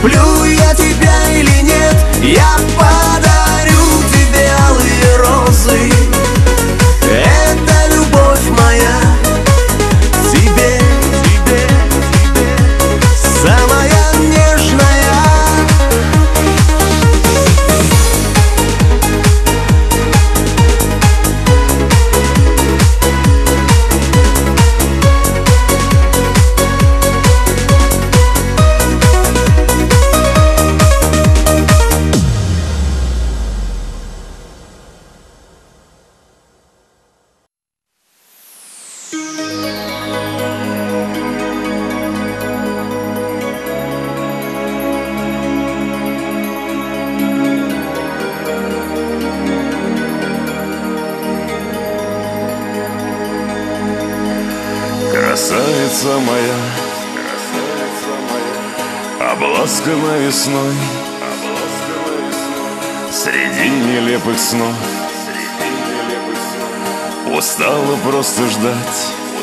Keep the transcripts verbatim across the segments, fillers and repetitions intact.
Люблю я тебя или нет, я подарю тебе алые розы. Это любовь моя к тебе, тебе, тебе, самая нежная. Красавица моя, обласкана весной, среди нелепых снов. Устала просто ждать,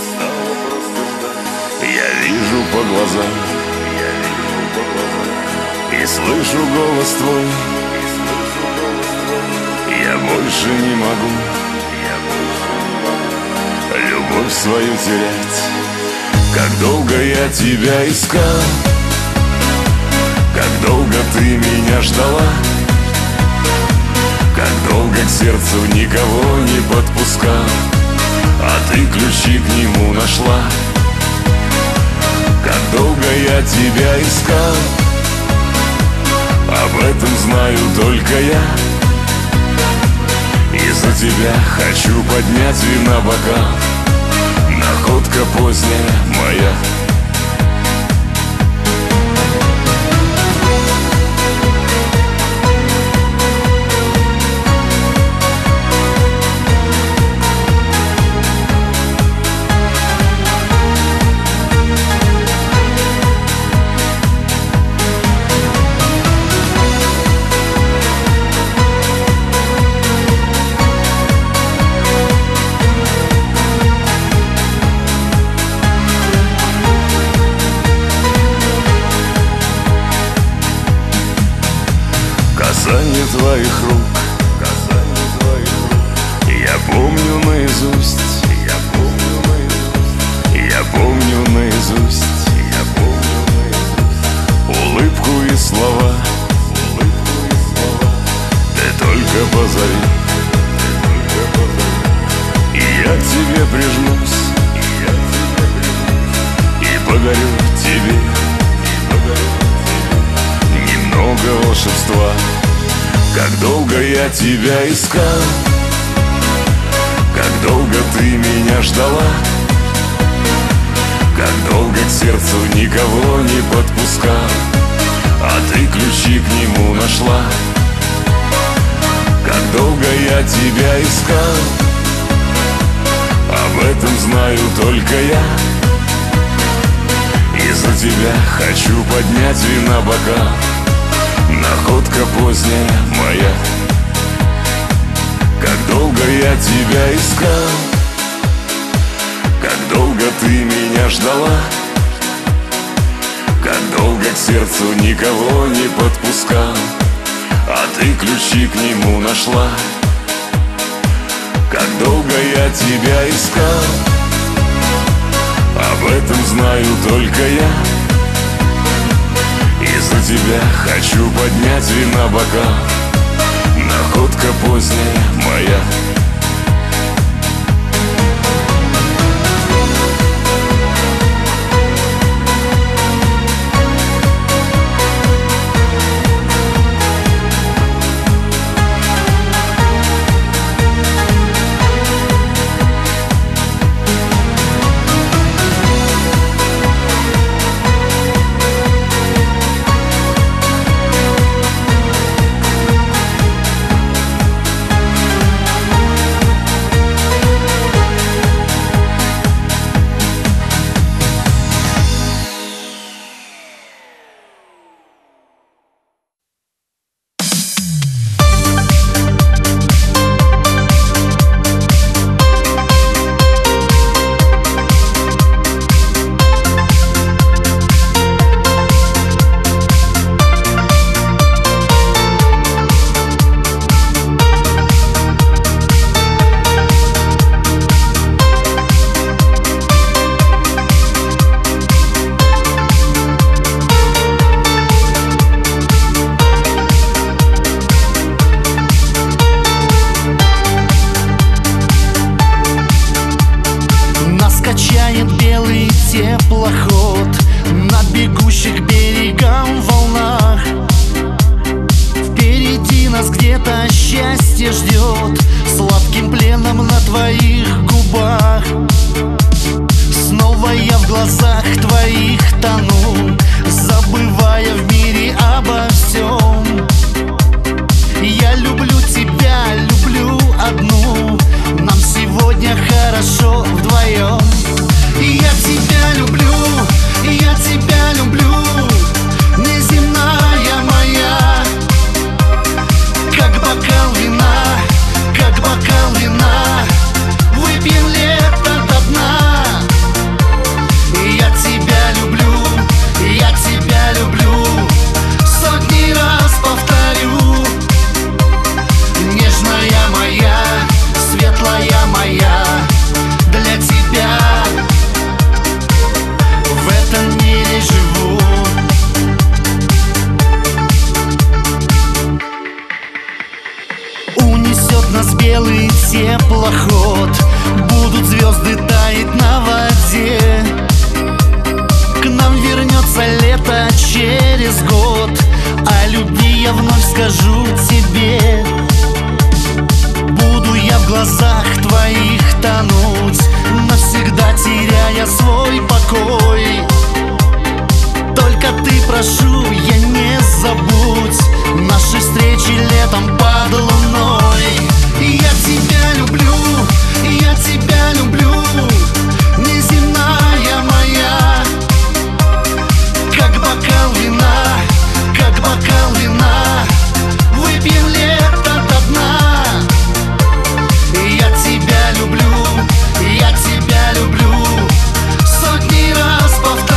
я вижу по глазам и слышу голос твой. Я больше не могу любовь свою терять. Как долго я тебя искал, как долго ты меня ждала, как долго к сердцу никого не подпускал, а ты ключи к нему нашла. Как долго я тебя искал, об этом знаю только я. Из-за тебя хочу поднять вина бокал, находка поздняя моя. Касание твоих рук, касание твоих рук, я помню наизусть, я помню наизусть, я помню наизусть, я помню наизусть. Улыбку и слова, улыбку и слова, ты только позови, ты только позови. И я к тебе прижмусь, и я к тебе прижмусь, и подарю тебе, и подарю тебе немного волшебства. Как долго я тебя искал, как долго ты меня ждала, как долго к сердцу никого не подпускал, а ты ключи к нему нашла. Как долго я тебя искал, об этом знаю только я. Из-за тебя хочу поднять вина бокал, находка поздняя моя. Как долго я тебя искал, как долго ты меня ждала, как долго к сердцу никого не подпускал, а ты ключи к нему нашла. Как долго я тебя искал, об этом знаю только я. Из-за тебя хочу поднять вина бокал, находка поздняя моя. бегущих к берегам волнах. Впереди нас где-то счастье ждет, сладким пленом на твоих губах. Снова я в глазах твоих тону, забывая в мире обо всем. Я люблю тебя, люблю одну, нам сегодня хорошо вдвоем. Я тебя люблю, я тебя люблю, неземная моя. Как бокал вина, как бокал вина, выпьем лето до дна. Я тебя люблю, я тебя люблю, сотни раз повторю. Нежная моя, светлая моя, для тебя в этом мире живу. Унесет нас белый теплоход, будут звезды таять на воде. К нам вернется лето через год, о любви я вновь скажу тебе. Буду я в глазах твоих тонуть, навсегда теряя свой покой. Только ты, прошу, я не забудь наши встречи летом под луной. Я тебя люблю, я тебя люблю, неземная моя. Как бокал вина, как бокал вина, выпьем лето до дна. Я тебя люблю, я тебя люблю, сотни раз повторю.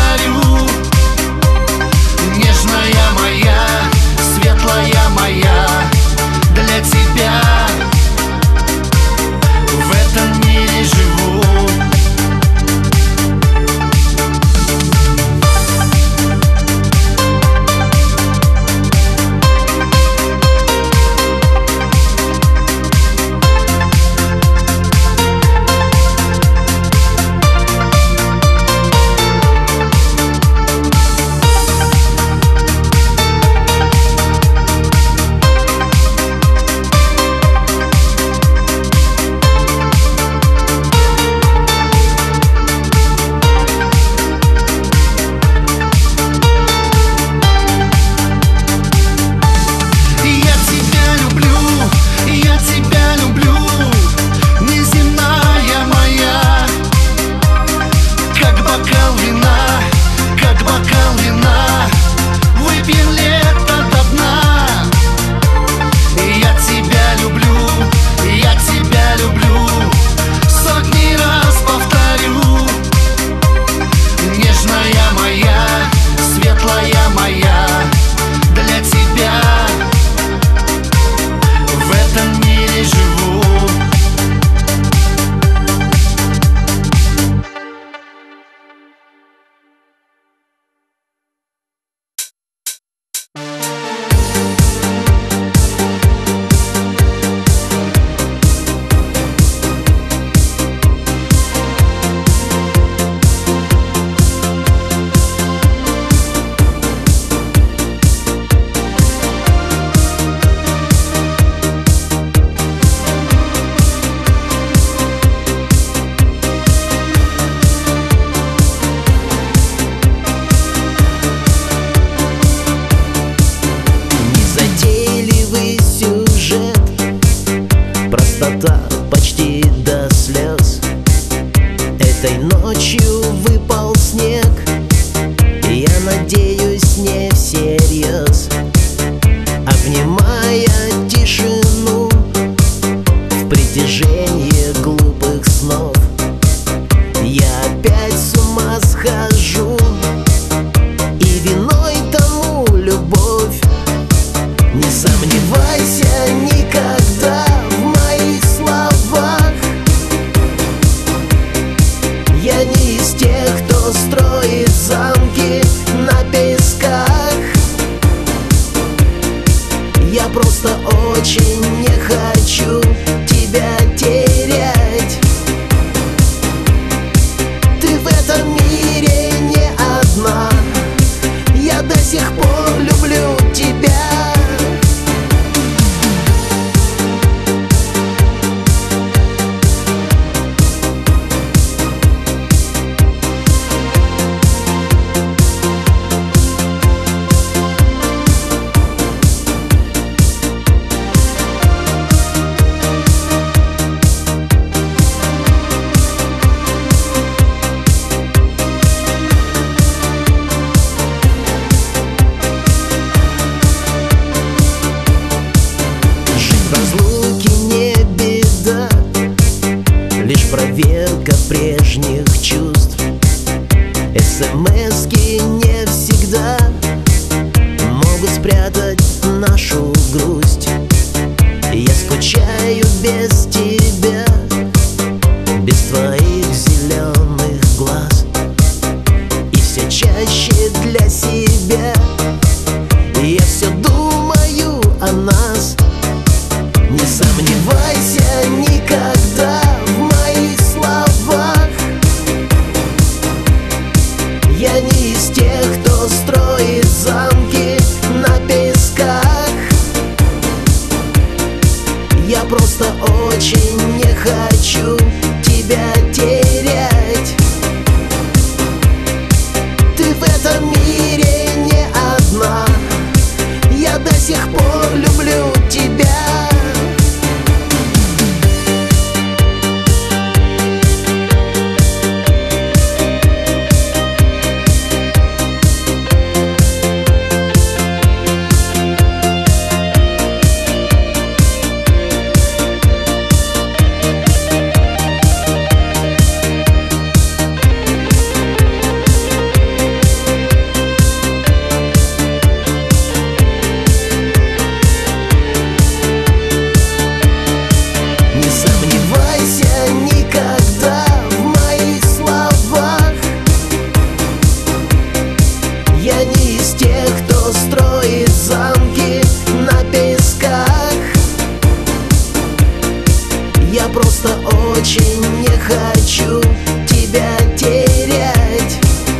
эс-эм-эски не всегда могут спрятать нашу грусть. Я скучаю без тебя, без твоих зеленых глаз, и все чаще для себя я все думаю о нас. Не сомневайся никогда в моих словах. Я не из тех, кто строит замки на песках. Я просто очень не хочу тебя терять. Ты в этом мире не одна. Я до сих пор люблю тебя. Я просто очень не хочу тебя терять.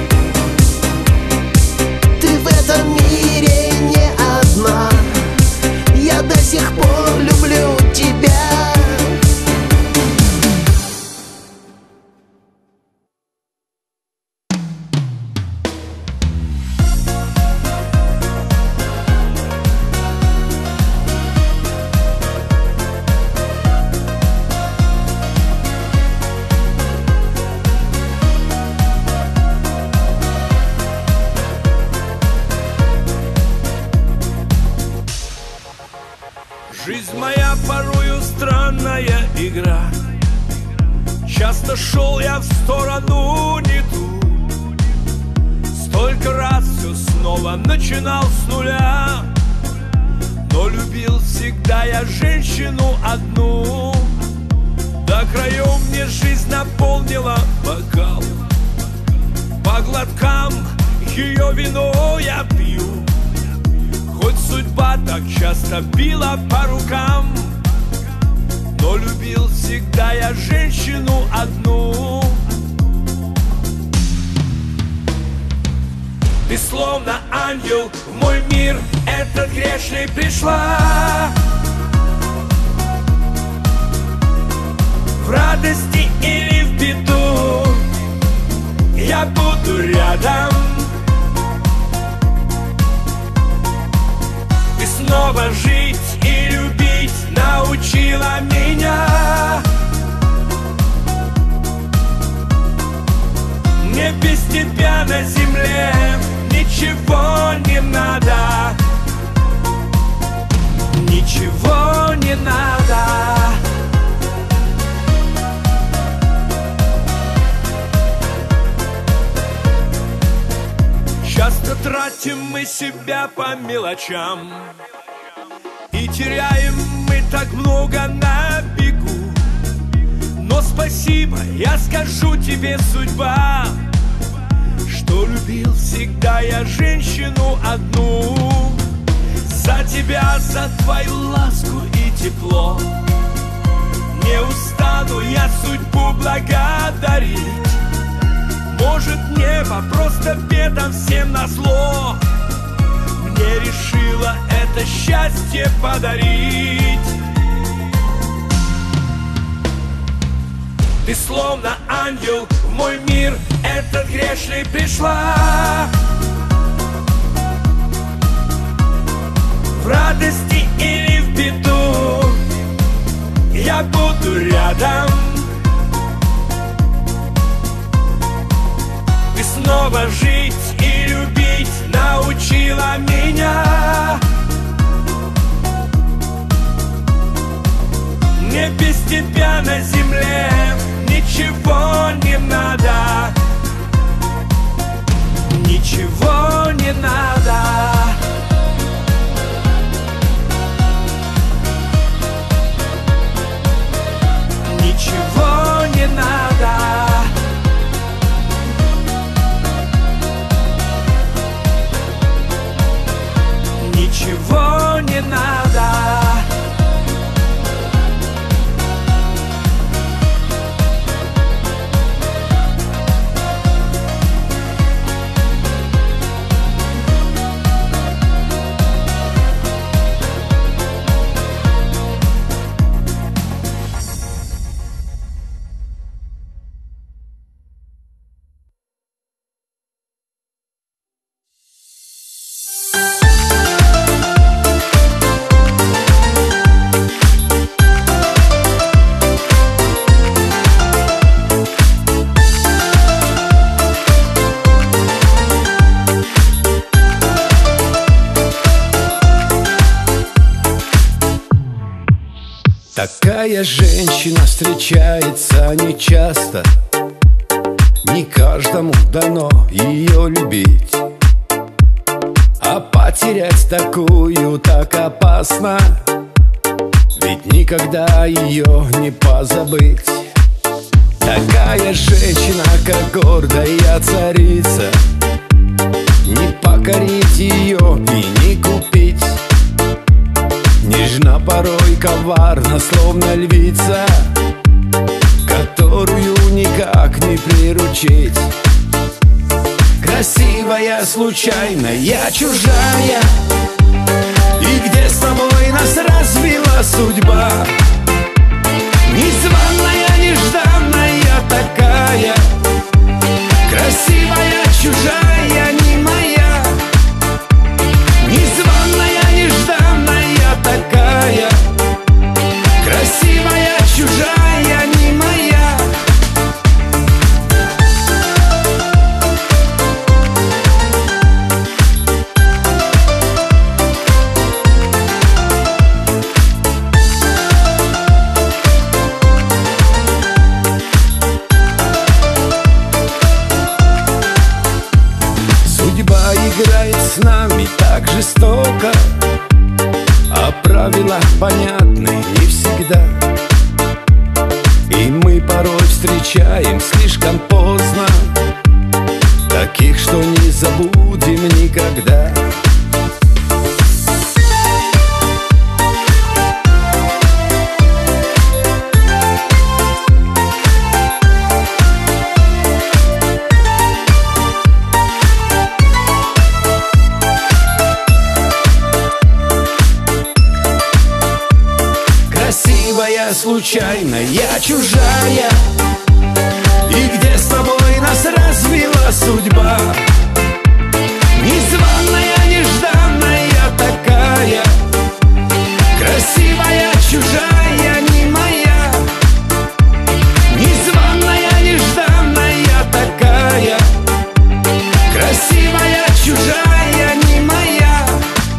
Ты в этом мире не одна. Я до сих пор люблю тебя. Жизнь моя порою странная игра. Часто шел я в сторону не ту. Столько раз все снова начинал с нуля. Но любил всегда я женщину одну. До краев мне жизнь наполнила бокал. По глоткам ее вино я пью. Хоть судьба так часто била по рукам, но любил всегда я женщину одну. Ты словно ангел в мой мир этот грешный пришла. В радости или в беду я буду рядом. Снова жить и любить научила меня. Мне без тебя на земле ничего не надо. Ничего не надо. Часто тратим мы себя по мелочам, и теряем мы так много на бегу. Но спасибо, я скажу тебе, судьба, что любил всегда я женщину одну. За тебя, за твою ласку и тепло не устану я судьбу благодарить. Может, небо просто бедам всем назло мне решила это счастье подарить. Ты словно ангел в мой мир этот грешный пришла. В радости или в беду я буду рядом. Ты снова жить и любить научила меня. Мне без тебя на земле ничего не надо. Такая женщина встречается нечасто, не каждому дано ее любить. А потерять такую так опасно, ведь никогда ее не позабыть. Такая женщина, как гордая царица, не покорить ее и не купить. Нежна, порой коварна, словно львица, которую никак не приручить. Красивая, случайная, чужая, и где с тобой нас развела судьба. Незваная, нежданная такая, красивая, чужая, не моя. Незваная, нежданная такая, красивая, чужая, не моя. Судьба играет с нами так жестоко, а правила понятны не всегда. И мы порой встречаем слишком поздно таких, что не забудем никогда. Красивая, случайная, чужая, и где с тобой нас развела судьба. Незваная, нежданная такая, красивая, чужая, не моя. Незваная, нежданная такая, красивая, чужая, не моя.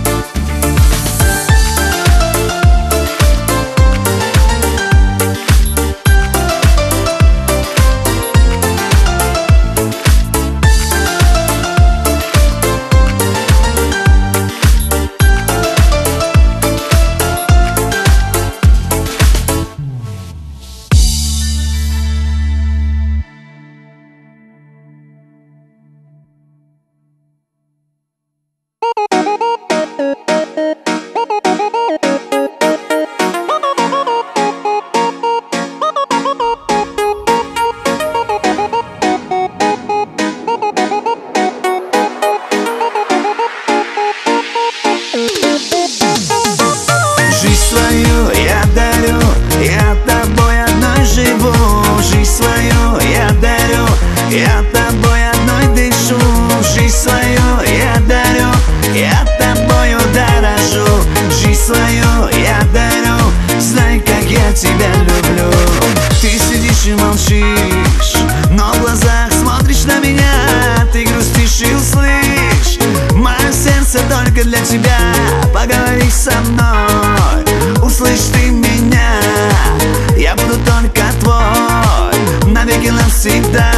Жизнь свою я дарю, я тобой одной живу. Жизнь свою я дарю, я тобой одной дышу. Жизнь свою я дарю, я тобою дорожу. Жизнь свою я дарю, знай, как я тебя люблю. Ты сидишь и молчишь, но в глазах смотришь на меня. Ты грустишь и услышь, мое сердце только для тебя. Поговори со мной, услышь ты меня, я буду только твой, навеки навсегда.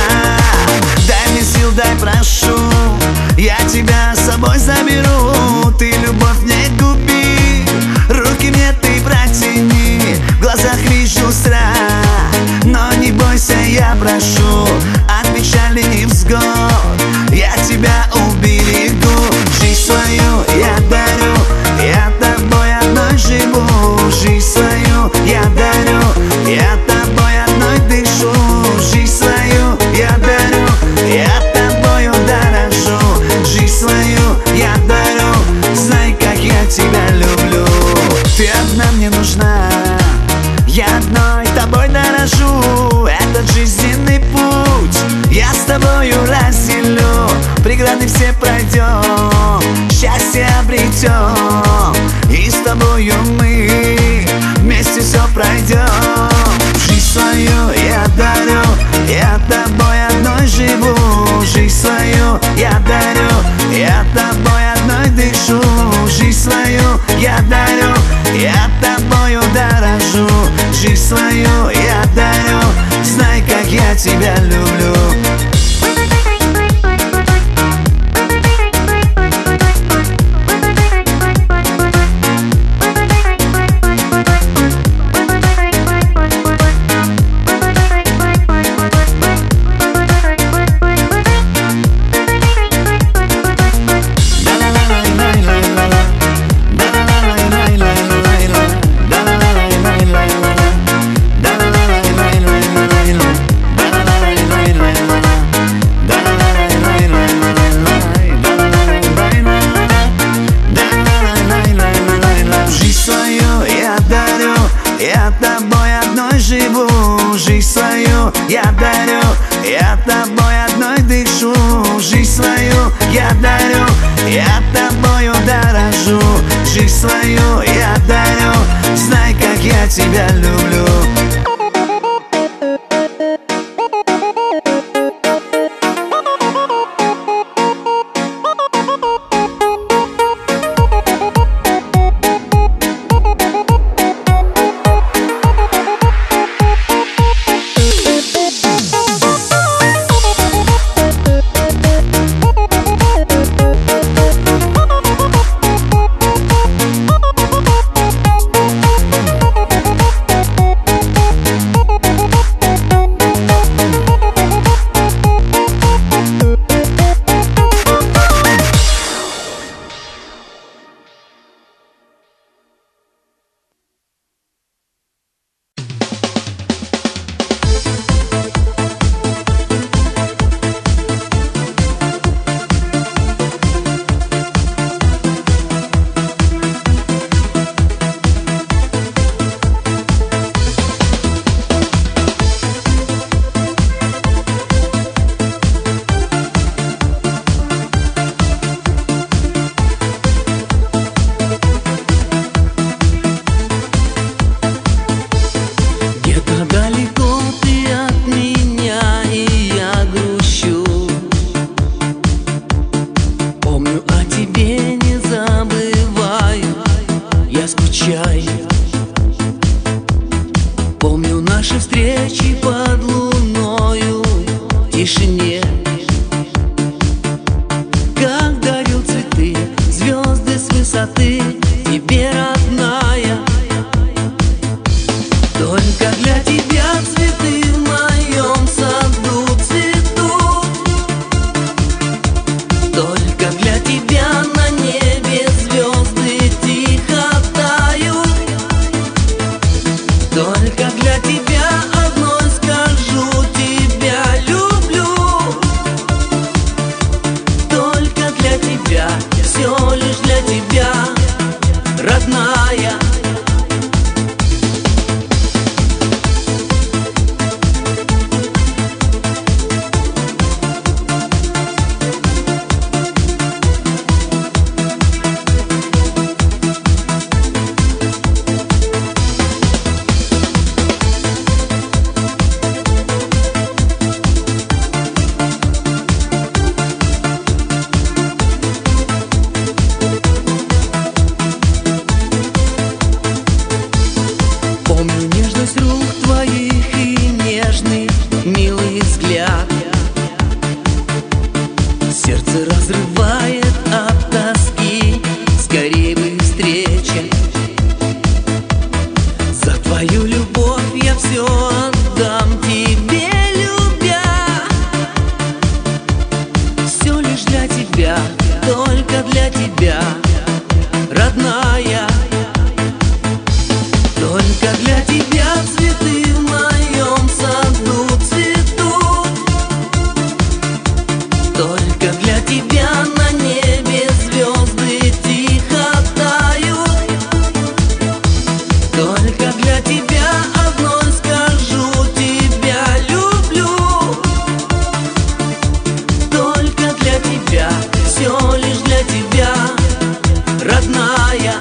Дай мне сил, дай, прошу, я тебя с собой заберу. Ты любовь не губи, руки мне ты протяни. В глазах вижу страх, но не бойся, я прошу. От печали и взгод я тебя уберегу. Жизнь свою я дарю, я тобой одной живу. Жизнь свою я дарю, я тобой одной дышу. Жизнь свою я дарю, я тобою дорожу. Жизнь свою я дарю, знай, как я тебя люблю. Ты одна мне нужна, я одной тобой дорожу. Этот жизненный путь я с тобою разделю. Преграды все пройдем, счастье обретем, и с тобою мы вместе все пройдем. Жизнь свою я дарю, я тобой одной живу. Жизнь свою я дарю, я тобой одной дышу. Жизнь свою я дарю, я тобою дорожу. Жизнь свою только для тебя, родная. Только для тебя цветы в моем саду цветут. Только для тебя на небе звезды тихо тают. Только для тебя одной скажу: тебя люблю. Только для тебя, все лишь для тебя, родная.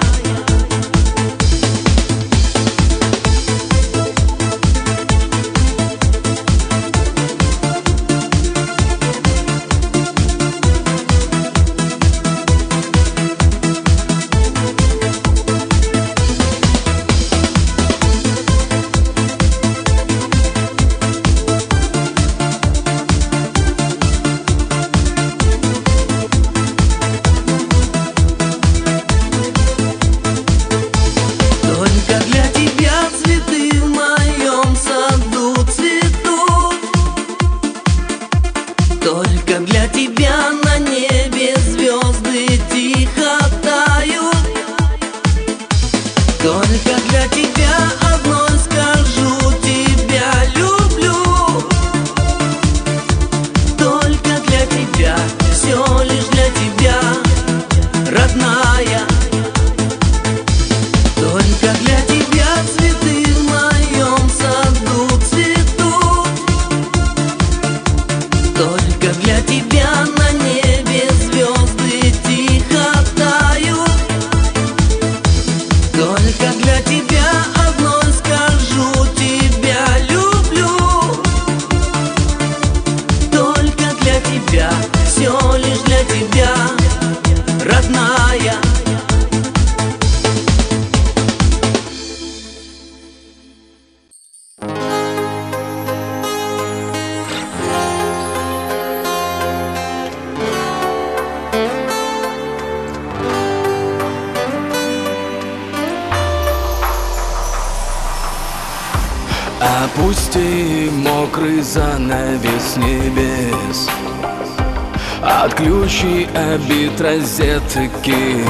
Только для тебя на небе звезды тихо тают. Только для тебя одной скажу: тебя люблю. Только для тебя, все лишь для тебя, родная. Только для тебя цветы в моем саду цветут. Только для тебя на небе звезды тихо тают. Только для тебя одной скажу: тебя люблю. Только для тебя, все лишь для тебя, родная. Опусти мокрый занавес небес, отключи обид розетки.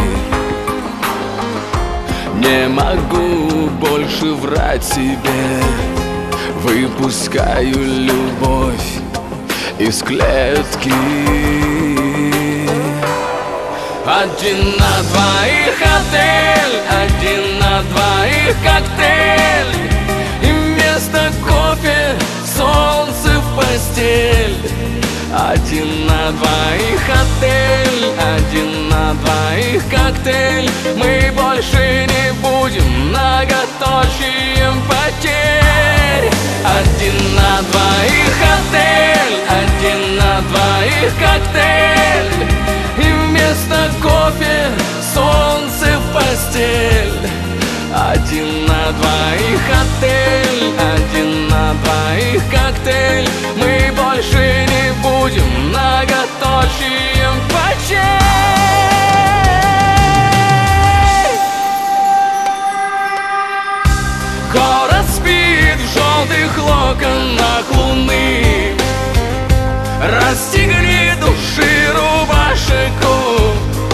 Не могу больше врать себе, выпускаю любовь из клетки. Один на двоих отель, один на двоих коктейль. Вместо кофе солнце в постель. Один на двоих отель, один на двоих коктейль. Мы больше не будем многоточием потерь. Один на двоих отель, один на двоих коктейль. И вместо кофе солнце в постель. Один на двоих отель, один на двоих коктейль. Мы больше не будем многоточием потерь. Город спит в желтых локонах луны. Расстегни души рубашку,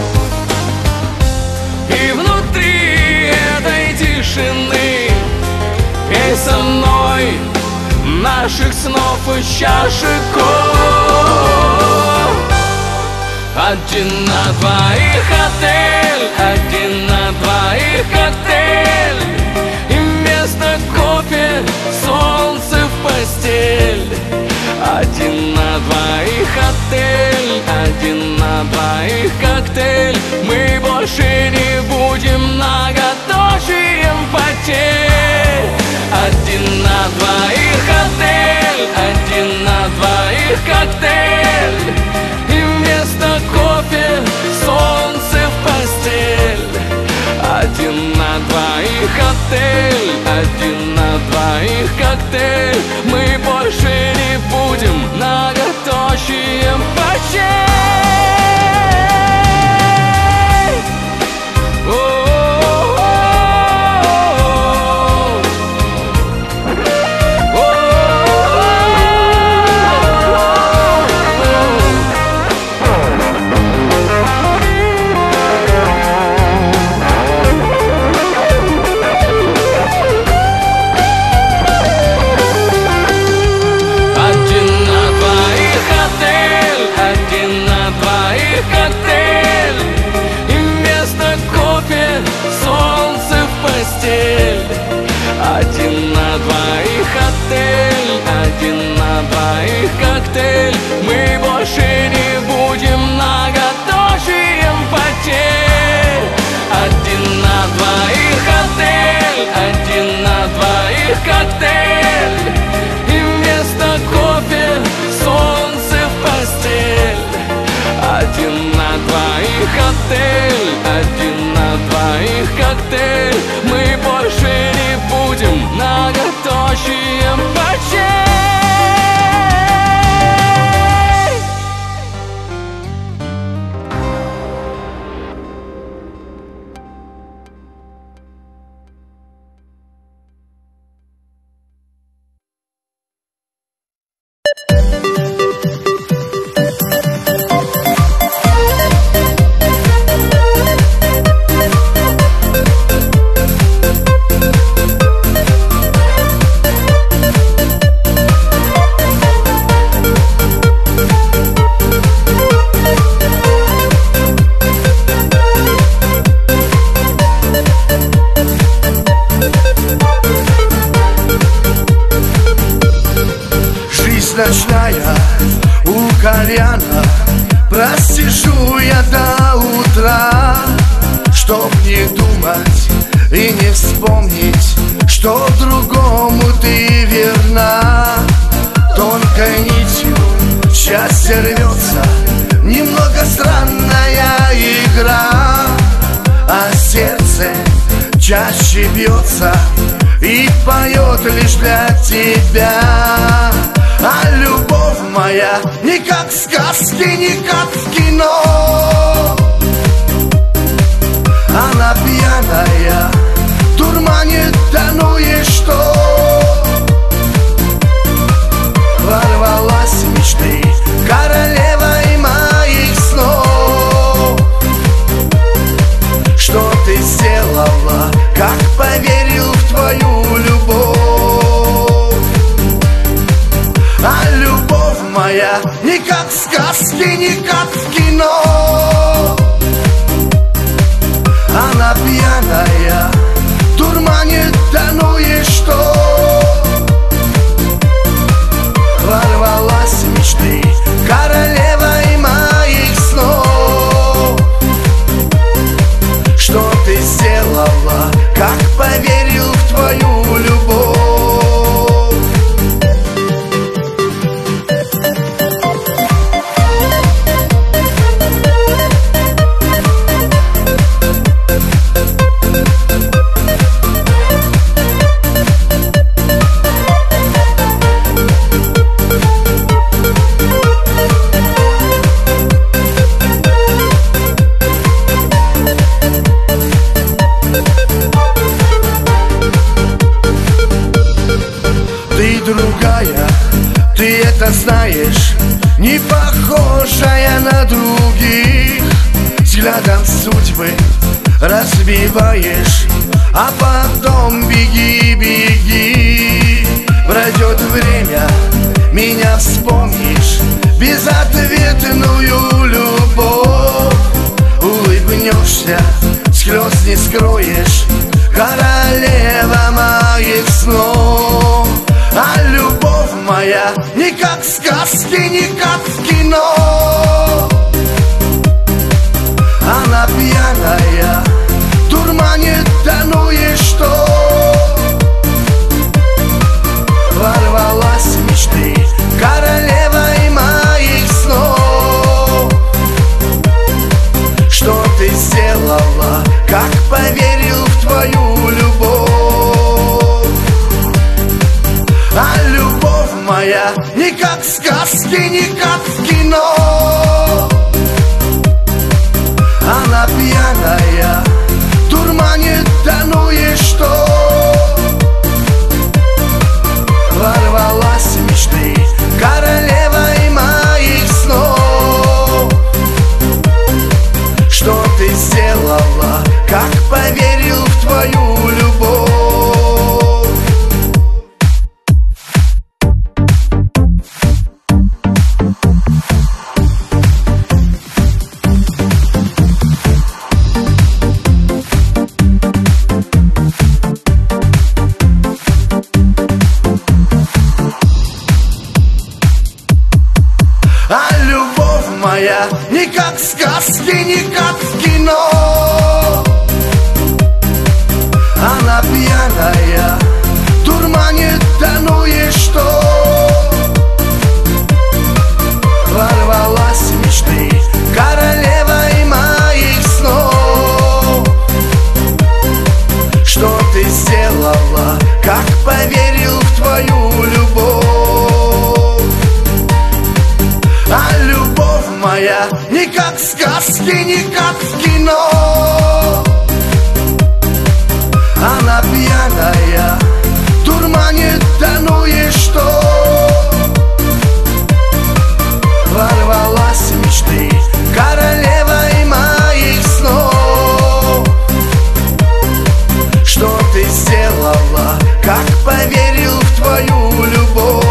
и внутри этой тишины пей со мной наших снов из чашек. Один на двоих отель, один на двоих коктейль. И вместо кофе солнце в постель. Один на двоих отель, один на двоих коктейль. Мы больше не будем многоточием потерь. Один на двоих отель, один на двоих коктейль. И вместо кофе солнце в постель. Один на двоих отель, один на двоих коктейль. Мы больше не будем многоточием потерь. отель, один на двоих коктейль. Мы больше не будем многоточием ночей. Ночная у кальяна, просижу я до утра, чтоб не думать и не вспомнить, что другому ты верна. Тонкой нитью счастье рвется, немного странная игра, а сердце чаще бьется и поет лишь для тебя. А любовь моя не как в сказке, не как в кино. Она пьяная, дурманит, да ну и что? Ворвалась в мечты королевой моих снов. Что ты сделала, как поверил в твою любовь? А любовь моя не как в сказке, не как в кино. Она пьяная, дурманит, да ну и что? Ворвалась в мечты королевой моих снов. Что ты сделала, как поверил в твою любовь? Другая, ты это знаешь, не похожая на других. Взглядом судьбы разбиваешь, а потом беги, беги. Пройдет время, меня вспомнишь, безответную любовь. Улыбнешься, слез не скроешь, королева моих снов. А любовь моя не как в сказке, не как в кино. Она пьяная, дурманит, да ну и что? Ворвалась в мечты королевой моих снов. Что ты сделала, как поверил в твою любовь? А любовь моя не как в сказке, не как в кино. Она пьяная, дурманит, да ну и что? Ворвалась в мечты королевой моих снов. Что ты сделала, как поверил в твою любовь? Не как в сказке, не как в кино. Она пьяная, дурманит, да ну и что? Ворвалась в мечты королевой моих кино. Она пьяная, дурманит, да ну и что? Ворвалась в мечты королевой моих снов. Что ты сделала, как поверил в твою любовь?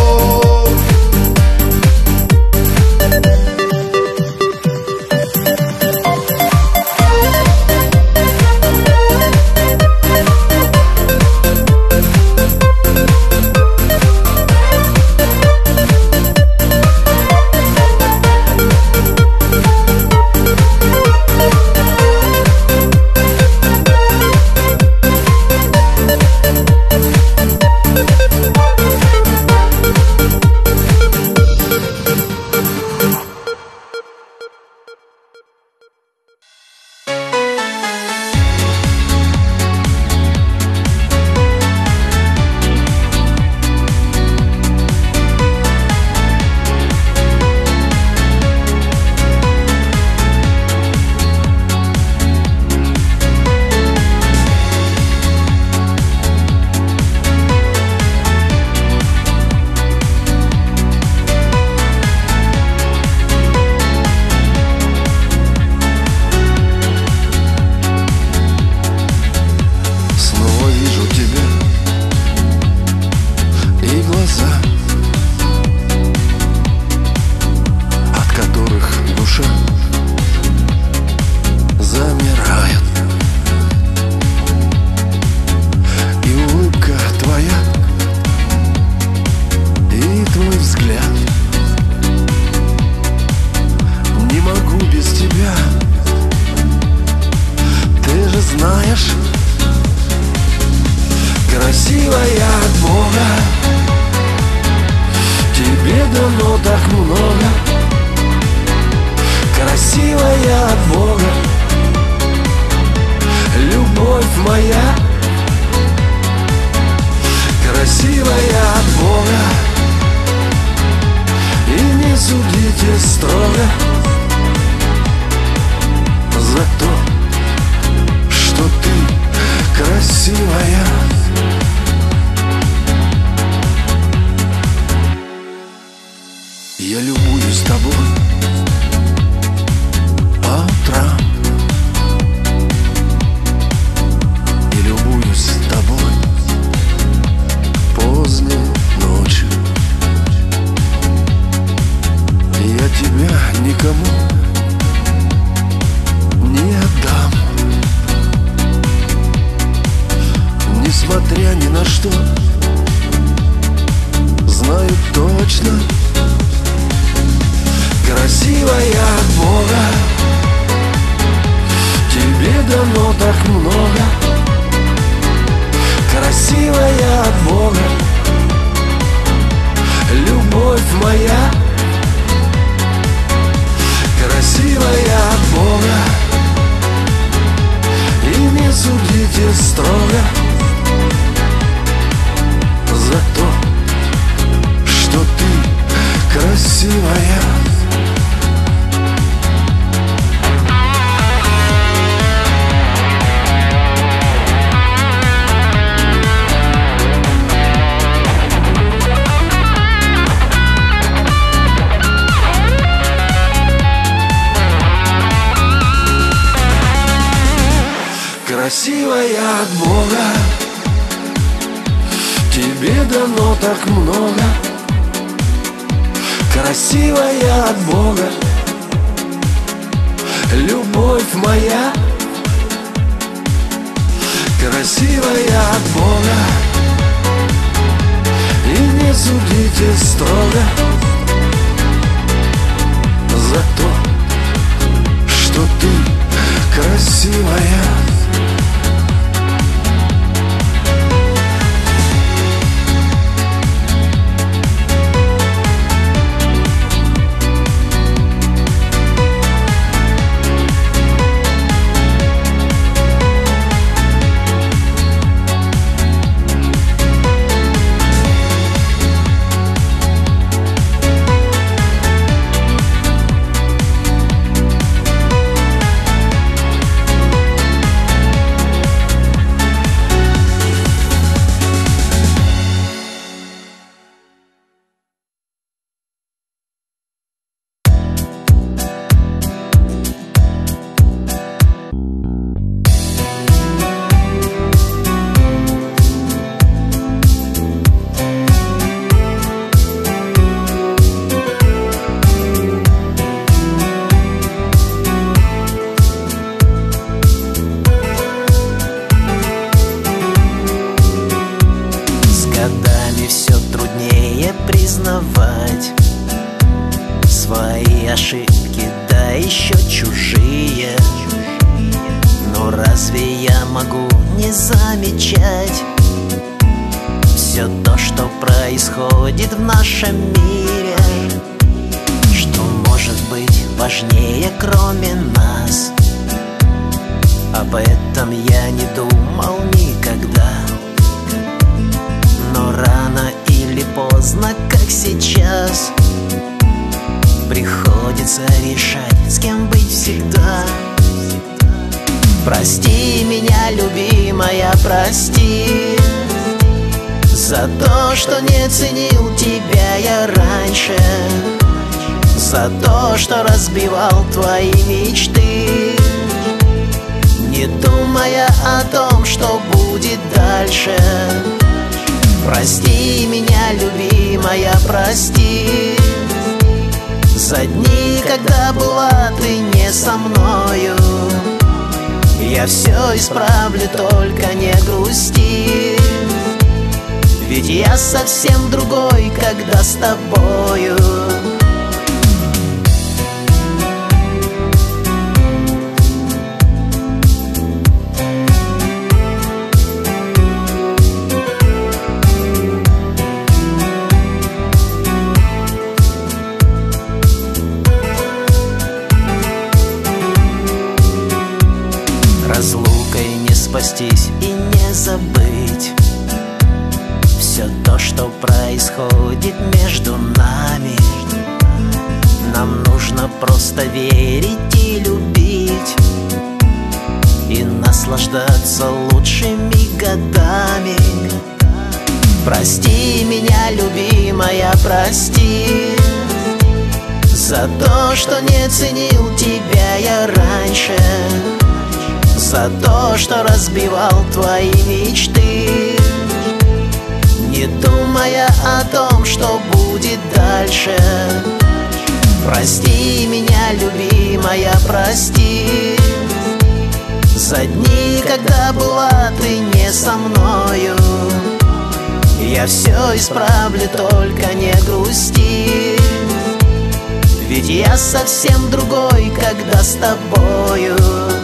Красивая от Бога, тебе дано так много. Красивая от Бога, любовь моя. Красивая от Бога, и не судите строго за то, что ты красивая. Я любуюсь тобой по утрам и любуюсь тобой поздней ночью. Я тебя никому не отдам, несмотря ни на что. Знаю точно, красивая от Бога, тебе дано так много. Красивая от Бога, любовь моя. Красивая от Бога, и не судите строго за то, что ты красивая. Красивая от Бога, тебе дано так много. Красивая от Бога, любовь моя. Красивая от Бога, и не судите строго за то, что ты красивая. могу не замечать все то, что происходит в нашем мире. Что может быть важнее, кроме нас? Об этом я не думал никогда. Но рано или поздно, как сейчас, приходится решать, с кем быть всегда. Прости меня, любимая, прости за то, что не ценил тебя я раньше, за то, что разбивал твои мечты, не думая о том, что будет дальше. Прости меня, любимая, прости за дни, когда была ты не со мною. Я все исправлю, только не грусти, ведь я совсем другой, когда с тобою. Разлукой не спастись и не забыть все то, что происходит между нами. Нам нужно просто верить и любить, и наслаждаться лучшими годами. Прости меня, любимая, прости за то, что не ценил тебя я раньше, за то, что разбивал твои мечты, не думая о том, что будет дальше. Прости меня, любимая, прости за дни, когда была ты не со мною. Я все исправлю, только не грусти, ведь я совсем другой, когда с тобою.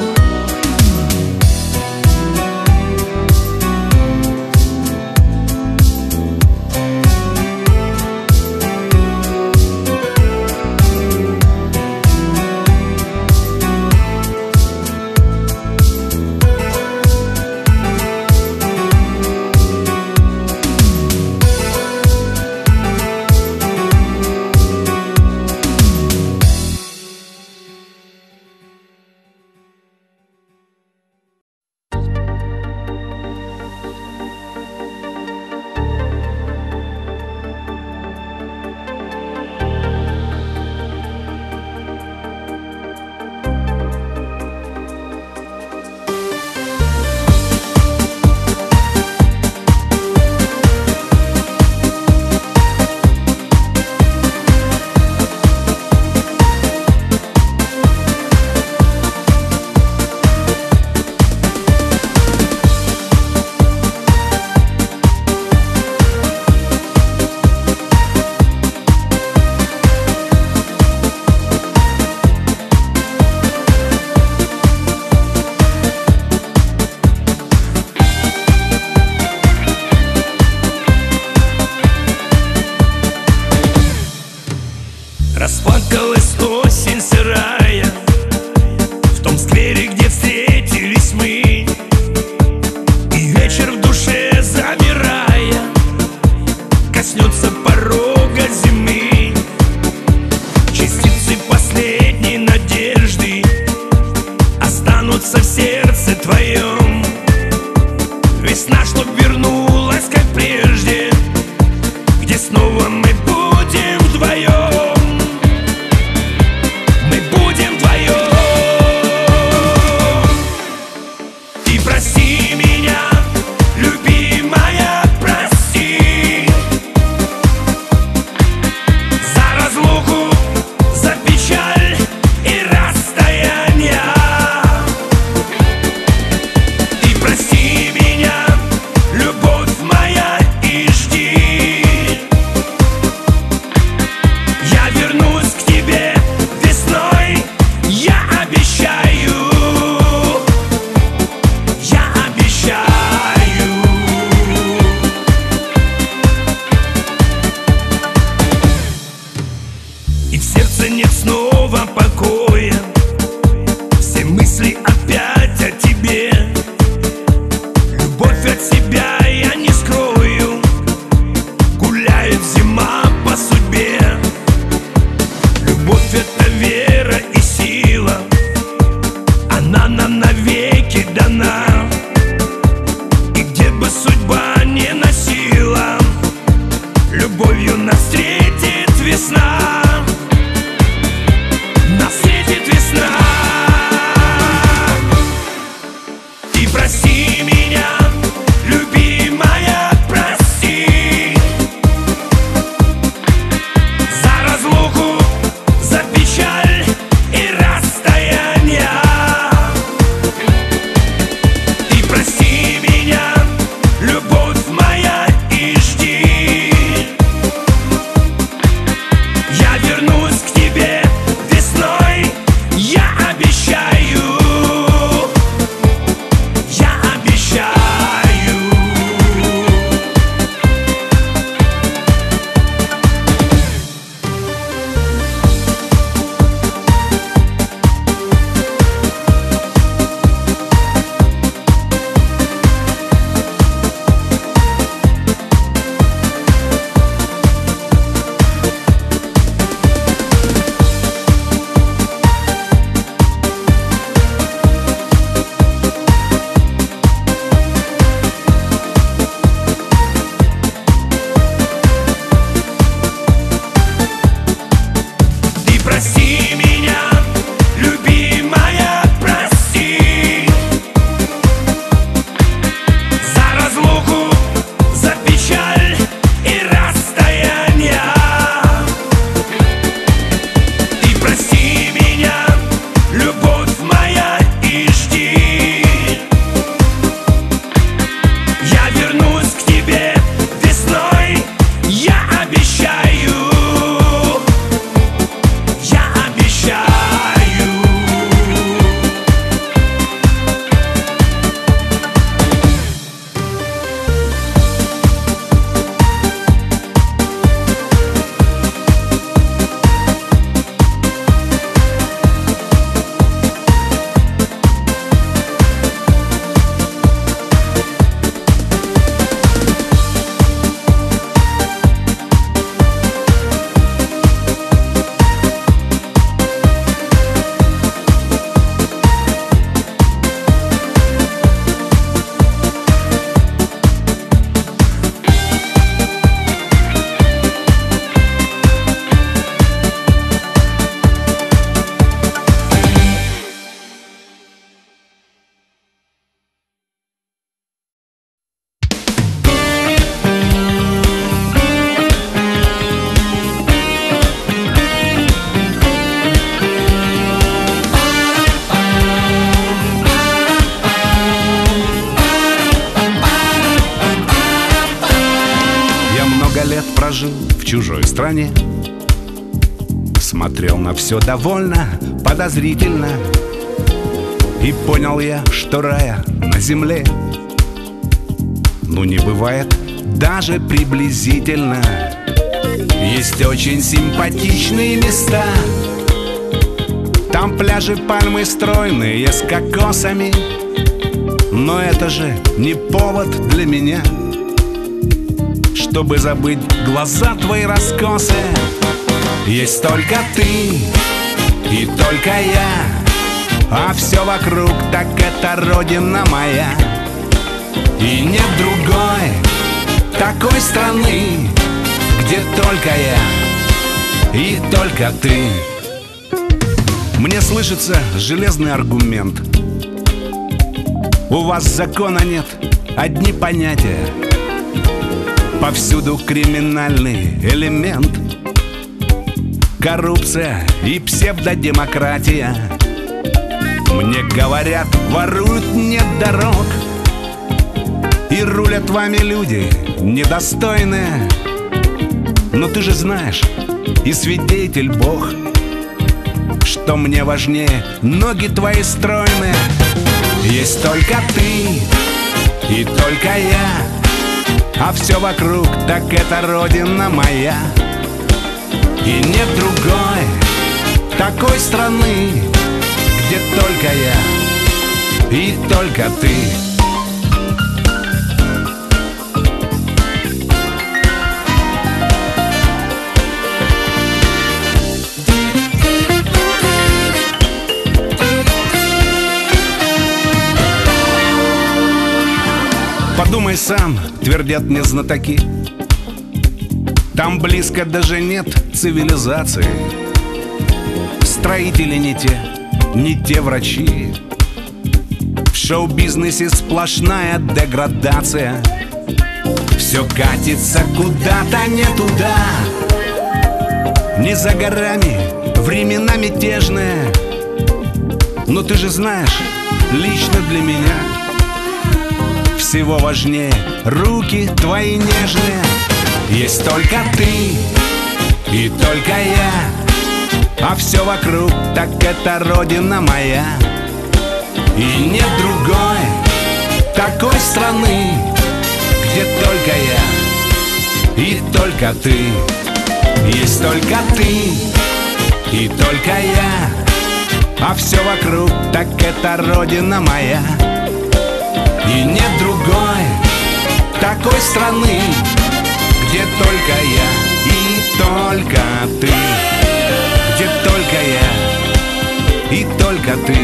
Расплакалась осень сырая в том сквере, где встретились мы, и вечер в душе замирая коснется порога зимы. Частицы последней надежды останутся в сердце твоем. Весна, чтоб вернулась, как прежде, где снова мы будем вдвоем. она нам навеки дана. И где бы судьба не носила, любовью нас встретит весна. Нас встретит весна. И прости меня, любимая, прости за разлуку, за печаль и расстояние. И прости меня, любовь моя, и жди. Я вернусь к тебе весной, я обещаю. Я обещаю. Ты прости меня, любимая, прости за разлуку, за печаль и расстояние. Ты прости меня, любовь моя, и жди. Я вернусь к тебе весной, я обещаю. Я обещаю. Я много лет прожил в чужой стране, смотрел на все довольно подозрительно, и понял я, что рая на земле ну не бывает даже приблизительно. Есть очень симпатичные места, там пляжи, пальмы стройные с кокосами, но это же не повод для меня, чтобы забыть глаза твои раскосы. Есть только ты и только я, а все вокруг так это родина моя. И нет другой такой страны, где только я и только ты. Мне слышится железный аргумент: у вас закона нет, одни понятия, повсюду криминальный элемент, коррупция и псевдодемократия. Мне говорят, воруют, нет дорог, и рулят вами люди недостойные. Но ты же знаешь, и свидетель Бог, что мне важнее ноги твои стройные. Есть только ты и только я, а все вокруг так это родина моя. И нет другой такой страны, где только я и только ты. Подумай сам, твердят мне знатоки, там близко даже нет цивилизации. Строители не те, не те врачи. В шоу-бизнесе сплошная деградация. Все катится куда-то не туда. Не за горами времена мятежные. Но ты же знаешь, лично для меня всего важнее руки твои нежные. Есть только ты и только я, а все вокруг, так это родина моя. И нет другой такой страны, где только я и только ты. Есть только ты и только я, а все вокруг, так это родина моя. И нет другой такой страны, где только я и только ты. Где только я и только ты.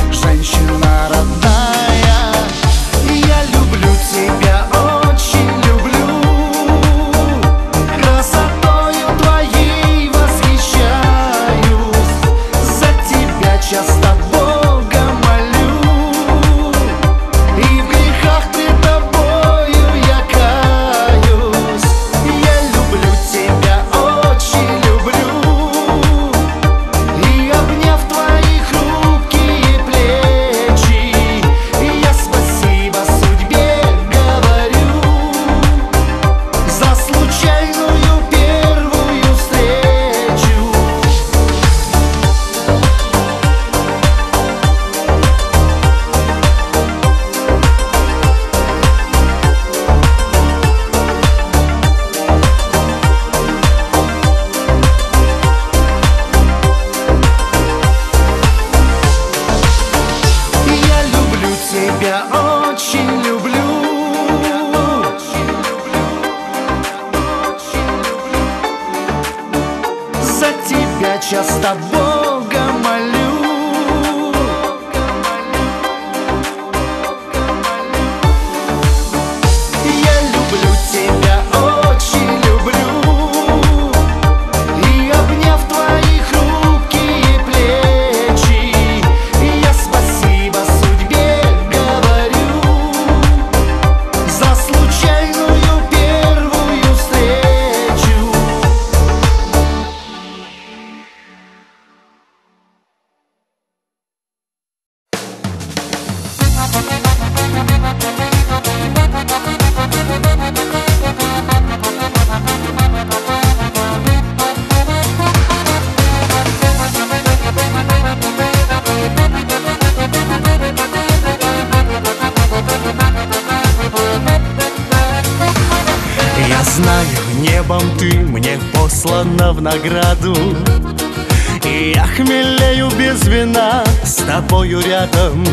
Женщина родная, я люблю тебя очень. Небом ты мне послана в награду, и я хмелею без вина с тобою рядом.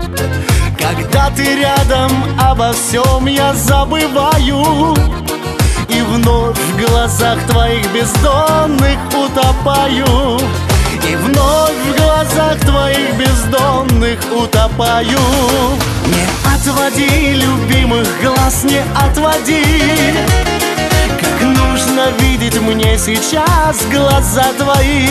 Когда ты рядом, обо всем я забываю, и вновь в глазах твоих бездонных утопаю. И вновь в глазах твоих бездонных утопаю. Не отводи, любимых глаз, не отводи. Как нужно видеть мне сейчас глаза твои.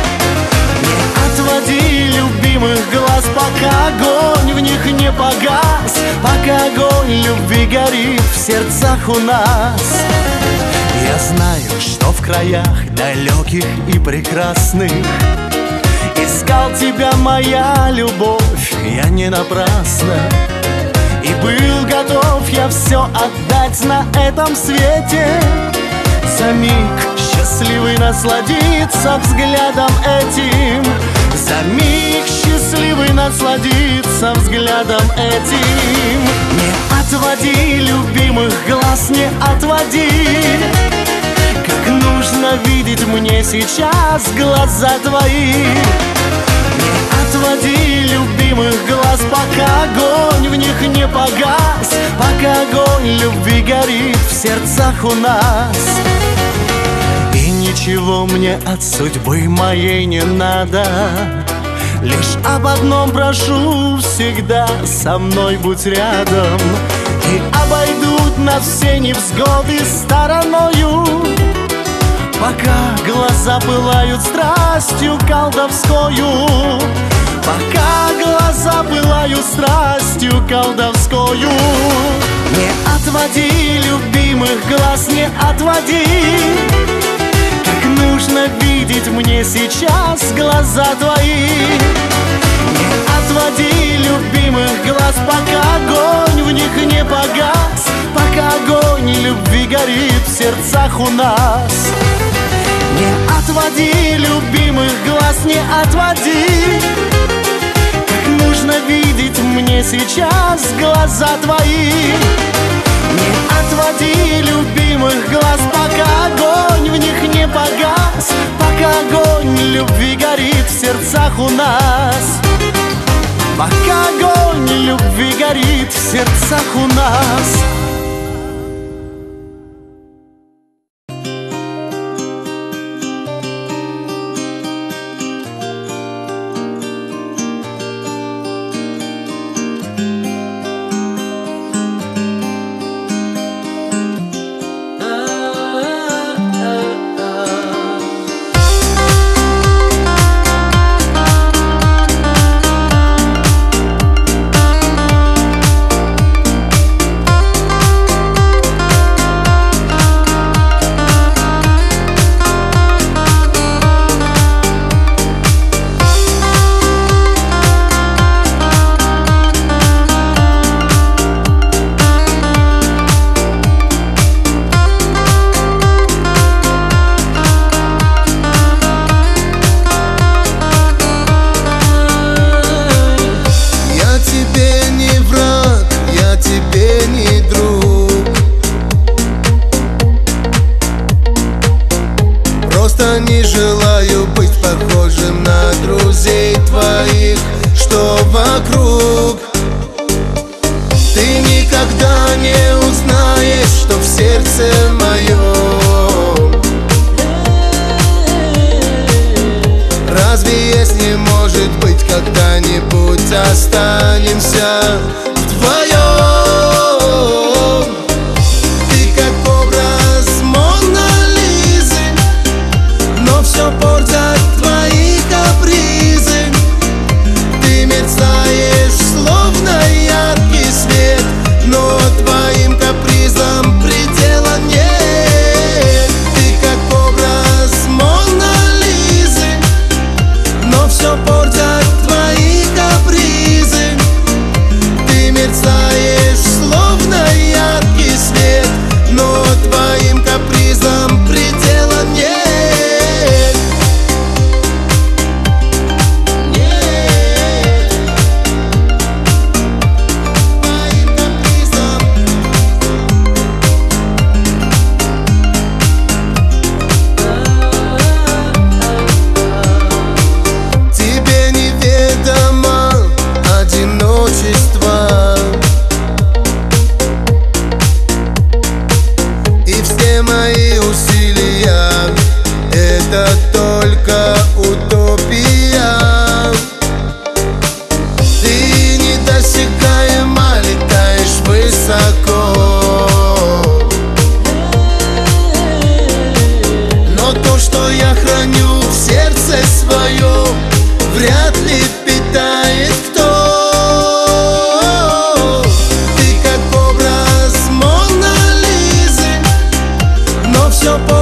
Не отводи, любимых глаз, пока огонь в них не погас, пока огонь любви горит в сердцах у нас. Я знаю, что в краях далеких и прекрасных искал тебя, моя любовь, я не напрасно. И был готов я все отдать на этом свете, за миг счастливый насладиться взглядом этим, за миг счастливый насладиться взглядом этим. Не отводи, любимых глаз, не отводи. Как нужно видеть мне сейчас глаза твои. Не отводи, любимых глаз, пока огонь в них не погас, пока огонь любви горит в сердцах у нас. И ничего мне от судьбы моей не надо, лишь об одном прошу всегда: со мной будь рядом. И обойдут нас все невзгоды стороною, пока глаза пылают страстью колдовскою, пока глаза пылают страстью колдовскою. Не отводи, любимых глаз, не отводи. Как нужно видеть мне сейчас глаза твои. Не отводи, любимых глаз, пока огонь в них не погас, пока огонь любви горит в сердцах у нас. Не отводи, любимых глаз, не отводи. Как нужно видеть мне сейчас глаза твои. Не отводи, любимых глаз, пока огонь в них не погас, пока огонь любви горит в сердцах у нас. Пока огонь любви горит в сердцах у нас. это только утопия. Ты недосягаемо летаешь высоко, но то, что я храню в сердце своем, вряд ли питает кто. Ты как образ Мона Лизы, но все по